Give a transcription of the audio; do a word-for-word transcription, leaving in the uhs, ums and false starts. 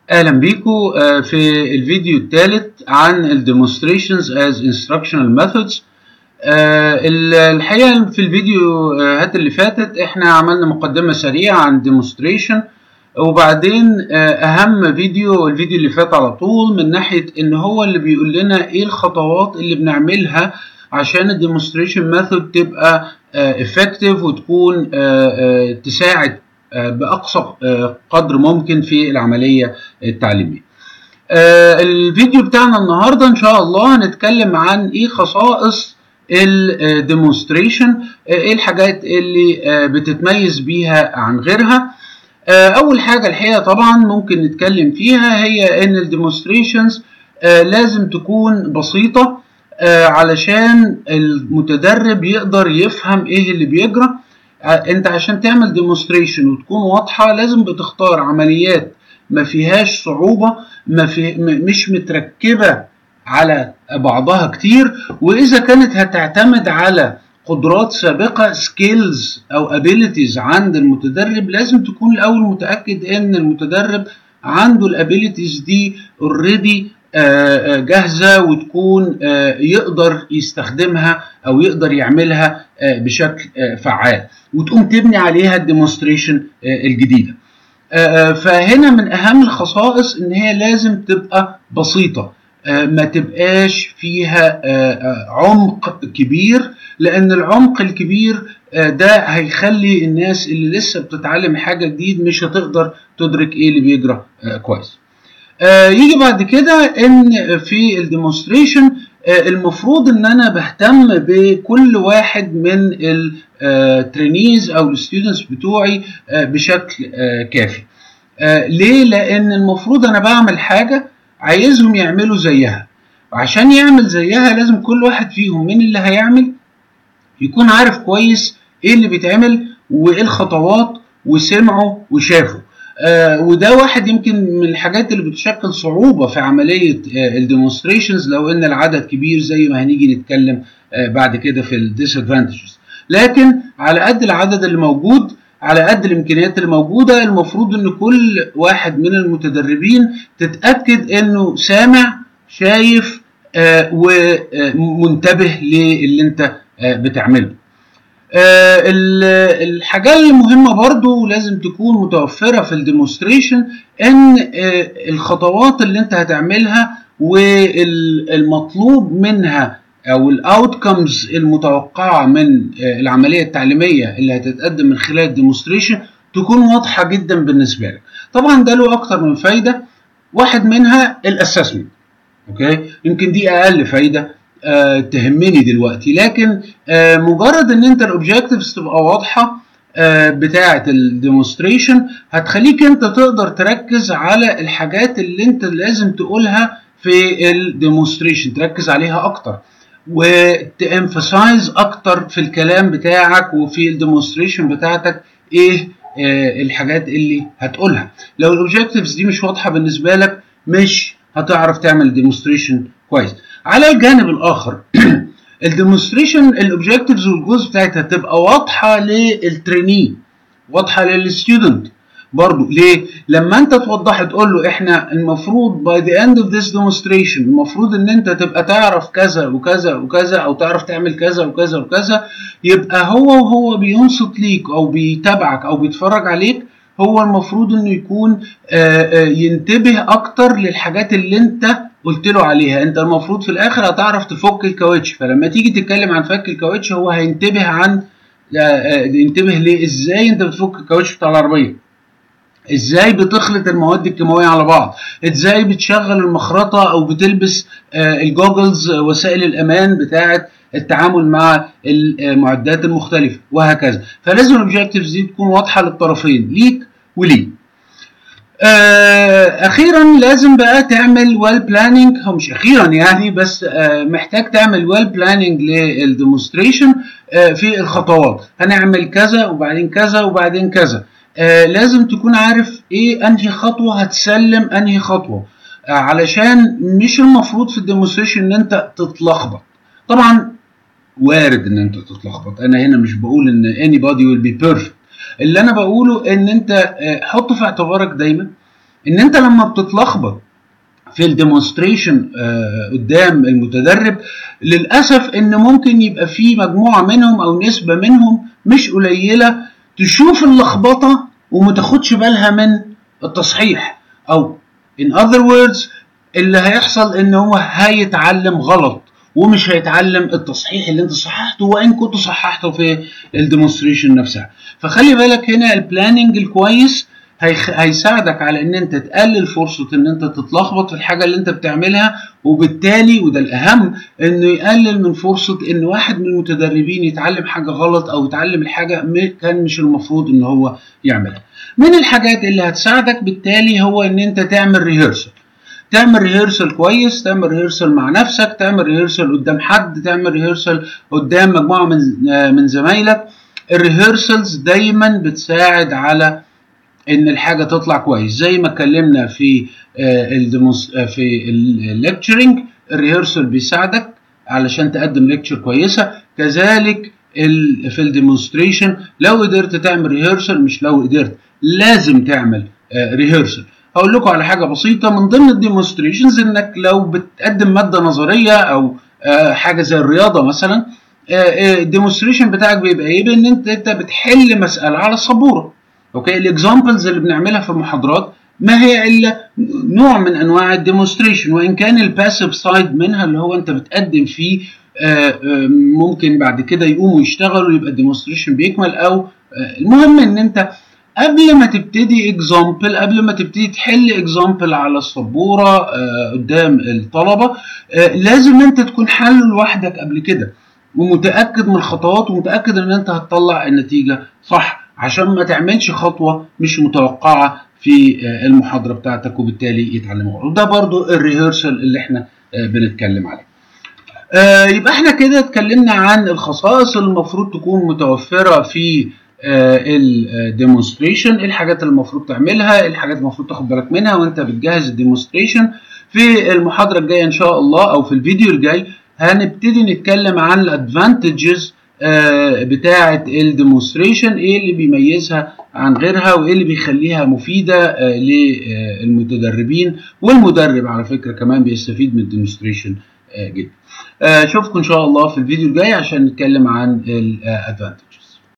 اهلا بيكم في الفيديو الثالث عن ال demonstrations as instructional methods. الحقيقه في الفيديوهات اللي فاتت احنا عملنا مقدمه سريعه عن demonstration، وبعدين اهم فيديو الفيديو اللي فات على طول من ناحيه ان هو اللي بيقول لنا ايه الخطوات اللي بنعملها عشان ال demonstration method تبقى effective وتكون تساعد بأقصى قدر ممكن في العملية التعليمية. الفيديو بتاعنا النهاردة إن شاء الله هنتكلم عن إيه خصائص الديمونستريشن، إيه الحاجات اللي بتتميز بيها عن غيرها. أول حاجة الحقيقة طبعا ممكن نتكلم فيها هي إن الديمونستريشنز لازم تكون بسيطة علشان المتدرب يقدر يفهم إيه اللي بيجرى. انت عشان تعمل ديمونستريشن وتكون واضحه لازم بتختار عمليات ما فيهاش صعوبه، ما في مش متركبه على بعضها كتير، واذا كانت هتعتمد على قدرات سابقه سكيلز او ابيليتيز عند المتدرب لازم تكون الاول متاكد ان المتدرب عنده الابيليتيز دي اوريدي جاهزة وتكون يقدر يستخدمها أو يقدر يعملها بشكل فعال، وتقوم تبني عليها الديمونستريشن الجديدة. فهنا من أهم الخصائص إن هي لازم تبقى بسيطة، ما تبقاش فيها عمق كبير، لأن العمق الكبير ده هيخلي الناس اللي لسه بتتعلم حاجة جديد مش هتقدر تدرك إيه اللي بيجرى كويس. آه يجي بعد كده ان في الديمونستريشن آه المفروض ان انا بهتم بكل واحد من الترينيز او الستودنتس بتوعي آه بشكل آه كافي. آه ليه؟ لان المفروض انا بعمل حاجه عايزهم يعملوا زيها، وعشان يعمل زيها لازم كل واحد فيهم من اللي هيعمل يكون عارف كويس ايه اللي بيتعمل وايه الخطوات وسمعه وشافه. آه وده واحد يمكن من الحاجات اللي بتشكل صعوبة في عملية آه الديمونستريشنز لو ان العدد كبير زي ما هنيجي نتكلم آه بعد كده في الديسادفانتجز. لكن على قد العدد اللي موجود، على قد الامكانيات اللي موجودة، المفروض ان كل واحد من المتدربين تتأكد انه سامع شايف آه ومنتبه للي انت آه بتعمله. آه الحاجة المهمة برضو لازم تكون متوفرة في الديمونستريشن ان آه الخطوات اللي انت هتعملها والمطلوب منها او الاوتكمز المتوقعة من آه العملية التعليمية اللي هتتقدم من خلال الديمونستريشن تكون واضحة جدا بالنسبة لك. طبعا ده له اكتر من فايدة، واحد منها الاسسمنت. اوكي، يمكن دي اقل فايدة أه تهمني دلوقتي، لكن أه مجرد ان انت الاوبجكتيفز تبقى واضحه أه بتاعه الديمونستريشن هتخليك انت تقدر تركز على الحاجات اللي انت لازم تقولها في الديمونستريشن، تركز عليها اكتر وتامفسايز اكتر في الكلام بتاعك وفي الديمونستريشن بتاعتك ايه أه الحاجات اللي هتقولها. لو الاوبجكتيفز دي مش واضحه بالنسبه لك مش هتعرف تعمل ديمونستريشن كويس. على الجانب الاخر الديمونستريشن الاوبجكتيفز والجوز بتاعتها تبقى واضحه للتريني، واضحه للستودنت برضو. ليه؟ لما انت توضح تقول له احنا المفروض by the end of this demonstration المفروض ان انت تبقى تعرف كذا وكذا وكذا او تعرف تعمل كذا وكذا وكذا، يبقى هو وهو بينصت ليك او بيتابعك او بيتفرج عليك هو المفروض انه يكون ينتبه اكتر للحاجات اللي انت قلت له عليها. انت المفروض في الاخر هتعرف تفك الكاوتش، فلما تيجي تتكلم عن فك الكاوتش هو هينتبه عن ينتبه ليه ازاي انت بتفك الكاوتش بتاع العربيه، ازاي بتخلط المواد الكيماويه على بعض، ازاي بتشغل المخرطه او بتلبس الجوجلز وسائل الامان بتاعه التعامل مع المعدات المختلفه وهكذا. فلازم الاوبجكتيفز دي تكون واضحه للطرفين، ليك وليه. اخيرا لازم بقى تعمل ويل بلاننج، هو مش اخيرا يعني بس محتاج تعمل ويل بلاننج للديمونستريشن في الخطوات. هنعمل كذا وبعدين كذا وبعدين كذا، لازم تكون عارف ايه انهي خطوه هتسلم انهي خطوه، علشان مش المفروض في الديمونستريشن ان انت تتلخبط. طبعا وارد ان انت تتلخبط، انا هنا مش بقول ان anybody will be perfect، اللي انا بقوله ان انت حط في اعتبارك دايما ان انت لما بتتلخبط في الديمونستريشن آه قدام المتدرب، للاسف ان ممكن يبقى في مجموعه منهم او نسبه منهم مش قليله تشوف اللخبطه وما تاخدش بالها من التصحيح، او in other words اللي هيحصل ان هو هيتعلم غلط ومش هيتعلم التصحيح اللي انت صححته وان كنت صححته في الديمونستريشن نفسها. فخلي بالك هنا البلاننج الكويس هيساعدك على ان انت تقلل فرصة ان انت تتلخبط في الحاجة اللي انت بتعملها، وبالتالي وده الاهم انه يقلل من فرصة ان واحد من المتدربين يتعلم حاجة غلط او يتعلم الحاجة كان مش المفروض ان هو يعملها. من الحاجات اللي هتساعدك بالتالي هو ان انت تعمل ريهرسل، تعمل ريهرسل كويس، تعمل ريهرسل مع نفسك، تعمل ريهرسل قدام حد، تعمل ريهرسل قدام مجموعة من من زمايلك. الريهرسلز دايما بتساعد على ان الحاجه تطلع كويس، زي ما اتكلمنا في الديموس في الليكتشرنج، الريهرسل بيساعدك علشان تقدم ليكتشر كويسه. كذلك في الديمونستريشن لو قدرت تعمل ريهرسل، مش لو قدرت لازم تعمل ريهرسل. هقول لكم على حاجه بسيطه من ضمن الديمونستريشنز، انك لو بتقدم ماده نظريه او حاجه زي الرياضه مثلا، الديمونستريشن بتاعك بيبقى ايه؟ بان انت انت بتحل مساله على السبوره. اوكي، الاكزامبلز اللي بنعملها في المحاضرات ما هي الا نوع من انواع الديمونستريشن، وان كان الباسيف سايد منها اللي هو انت بتقدم فيه ممكن بعد كده يقوموا يشتغلوا يبقى الديمونستريشن بيكمل، او المهم ان انت قبل ما تبتدي اكزامبل، قبل ما تبتدي تحل اكزامبل على السبوره قدام الطلبه، لازم انت تكون حله لوحدك قبل كده ومتاكد من الخطوات ومتاكد ان انت هتطلع النتيجه صح، عشان ما تعملش خطوه مش متوقعه في المحاضره بتاعتك وبالتالي يتعلموا. وده برضو الريهرسل اللي احنا بنتكلم عليه. يبقى احنا كده اتكلمنا عن الخصائص اللي المفروض تكون متوفره في الديمونستريشن، ايه الحاجات اللي المفروض تعملها، ايه الحاجات اللي المفروض تاخد بالك منها وانت بتجهز الديمونستريشن. في المحاضره الجايه ان شاء الله او في الفيديو الجاي هنبتدي نتكلم عن الادفانتجز بتاعه الديمونستريشن، ايه اللي بيميزها عن غيرها وايه اللي بيخليها مفيده للمتدربين، والمدرب على فكره كمان بيستفيد من الديمونستريشن جدا. اشوفكم ان شاء الله في الفيديو الجاي عشان نتكلم عن الادفانتج.